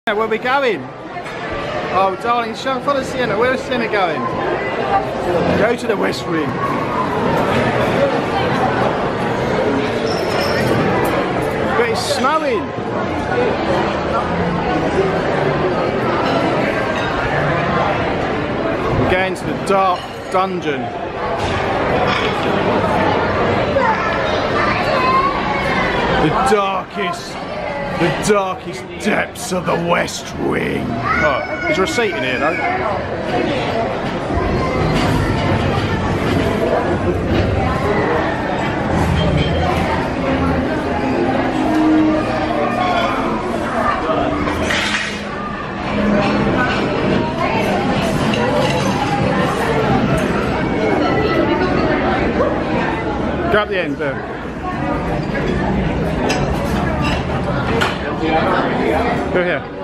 Where are we going? Oh darling, follow Sienna. Where is Sienna going? Go to the West Wing. But it's snowing. We're going to the dark dungeon. The darkest depths of the West Wing. Oh, there's a receipt in here though. Go up the end there. Go here.